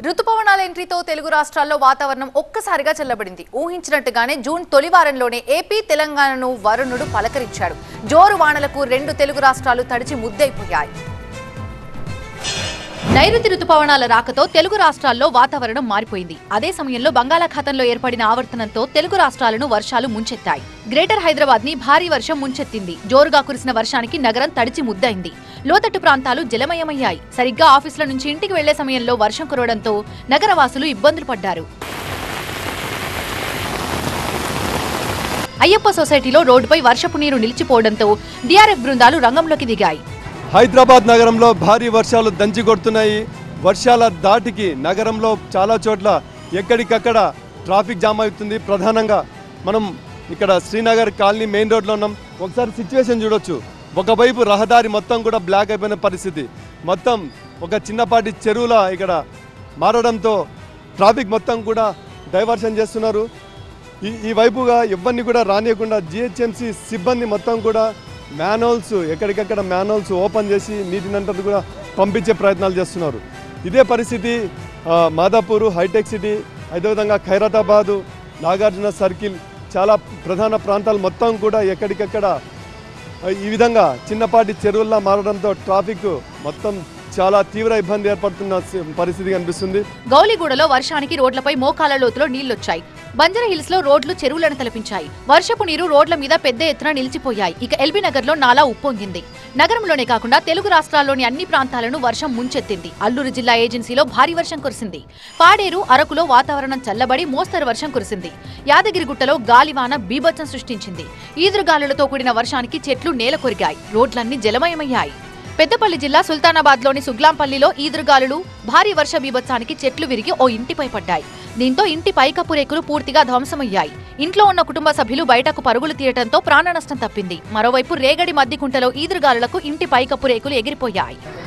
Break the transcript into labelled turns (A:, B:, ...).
A: రుతుపవనాల ఎంట్రీతో తెలుగు రాష్ట్రాల్లో వాతావరణం ఒక్కసారిగా చల్లబడింది. ఊహించినట్టుగానే జూన్ తొలి వారంలోనే ఏపీ తెలంగాణను వరుణుడు పలకరించాడు. జోరు వానలకు రెండు తెలుగు రాష్ట్రాలు తడిచి ముద్దైపోయాయి. నైరుతి రుతుపవనాల రాకతో తెలుగు రాష్ట్రాల్లో వాతావరణం మారిపోయింది. అదే సమయంలో బంగాళాఖాతంలో ఏర్పడిన ఆవర్తనంతో తెలుగు రాష్ట్రాలను వర్షాలు ముంచెత్తాయి. గ్రేటర్ హైదరాబాద్ ని భారీ వర్షం ముంచెత్తింది. జోరుగా కురిసిన వర్షానికి నగరం తడిచి ముద్దైంది. లోతట్టు ప్రాంతాలు జలమయమయ్యాయి. సరిగ్గా ఆఫీసుల నుంచి ఇంటికి వెళ్లే సమయంలో వర్షం కురవడంతో నగరవాసులు ఇబ్బందులు పడ్డారు. అయ్యప్ప సొసైటీలో రోడ్డుపై వర్షపు నీరు నిలిచిపోవడంతో డీఆర్ఎఫ్ బృందాలు రంగంలోకి దిగాయి.
B: హైదరాబాద్ నగరంలో భారీ వర్షాలు దంచి కొడుతున్నాయి. వర్షాల దాటికి నగరంలో చాలా చోట్ల ఎక్కడికక్కడ ట్రాఫిక్ జామ్ అవుతుంది. ప్రధానంగా మనం ఇక్కడ శ్రీనగర్ కాలనీ మెయిన్ రోడ్లో ఉన్నాం. ఒకసారి సిచ్యువేషన్ చూడొచ్చు. ఒకవైపు రహదారి మొత్తం కూడా బ్లాక్ అయిపోయిన పరిస్థితి. మొత్తం ఒక చిన్నపాటి చెరువుల ఇక్కడ మారడంతో ట్రాఫిక్ మొత్తం కూడా డైవర్షన్ చేస్తున్నారు. ఈ వైపుగా ఎవరిని కూడా రానియకుండా జిహెచ్ఎంసీ సిబ్బంది మొత్తం కూడా మ్యాన్హోల్స్ ఎక్కడికక్కడ మ్యాన్హోల్స్ ఓపెన్ చేసి నీటినంతా కూడా పంపించే ప్రయత్నాలు చేస్తున్నారు. ఇదే పరిస్థితి మాదాపూర్, హైటెక్ సిటీ, అదేవిధంగా ఖైరతాబాదు, నాగార్జున సర్కిల్ చాలా ప్రధాన ప్రాంతాలు మొత్తం కూడా ఎక్కడికక్కడ ఈ విధంగా చిన్నపాటి చెరువుల్లా మారడంతో ట్రాఫిక్ మొత్తం చాలా తీవ్ర ఇబ్బంది ఏర్పడుతున్న పరిస్థితి కనిపిస్తుంది.
A: గౌలిగూడలో వర్షానికి రోడ్లపై మోకాల లోతులో నీళ్లొచ్చాయి. బంజారా హిల్స్ లో రోడ్లు చెరువులను తలపించాయి. వర్షపు నీరు రోడ్ల మీద పెద్ద ఎత్తున నిలిచిపోయాయి. ఇక ఎల్బీ నగర్ లో నాలా ఉప్పొంగింది. నగరంలోనే కాకుండా తెలుగు రాష్ట్రాల్లోని అన్ని ప్రాంతాలను వర్షం ముంచెత్తింది. అల్లూరు జిల్లా ఏజెన్సీలో భారీ వర్షం కురిసింది. పాడేరు, అరకులో వాతావరణం చల్లబడి మోస్తరు వర్షం కురిసింది. యాదగిరిగుట్టలో గాలివాన బీభత్సం సృష్టించింది. ఈదురుగాలులతో కూడిన వర్షానికి చెట్లు నేల కొరిగాయి. రోడ్లన్నీ జలమయమయ్యాయి. పెద్దపల్లి జిల్లా సుల్తానాబాద్ లోని సుగ్లాంపల్లిలో ఈదురుగాలులు, భారీ వర్ష బీభత్సానికి చెట్లు విరిగి ఓ ఇంటిపై పడ్డాయి. దీంతో ఇంటి పైకప్పు రేకులు పూర్తిగా ధ్వంసమయ్యాయి. ఇంట్లో ఉన్న కుటుంబ సభ్యులు బయటకు పరుగులు తీయడంతో ప్రాణ నష్టం తప్పింది. మరోవైపు రేగడి మద్దికుంటలో ఈదురుగాలులకు ఇంటి పైకప్పు రేకులు ఎగిరిపోయాయి.